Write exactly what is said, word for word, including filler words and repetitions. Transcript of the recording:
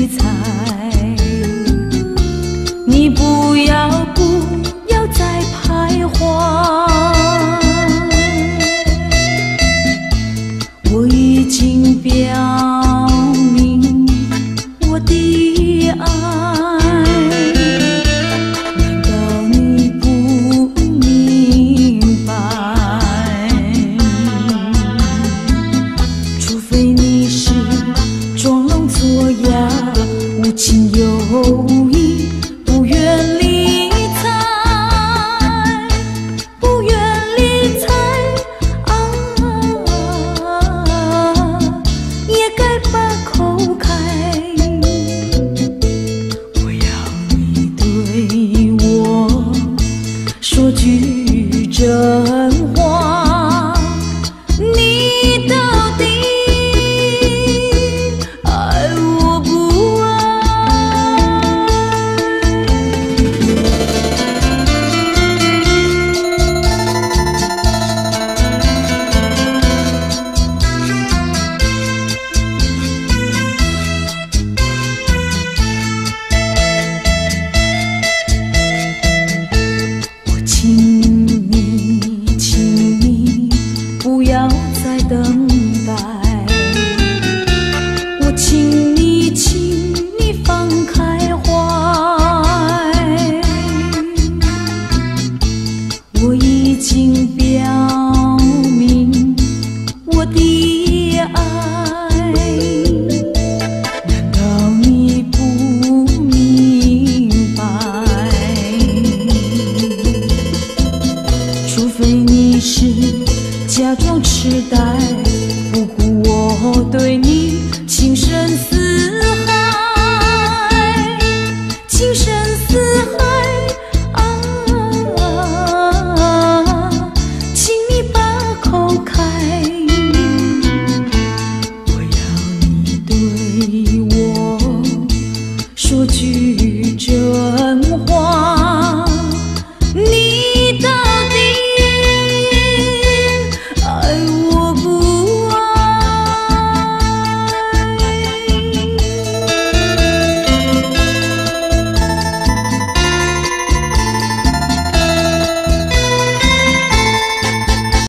理睬。你不要不要再徘徊，我已经表明我的爱，难道你不明白？除非你是装聋作哑，无情有义，不愿理睬，不愿理睬啊，也该把口开。我要你对我说句真话，你到底爱我不爱？我请你，请你不要再等待，我请你，请你放开怀，我已经表明我的爱，难道你不明白？除非你是假装痴呆，不顾我对你情深似海，情深似海啊，请你把口开。我要你对我说句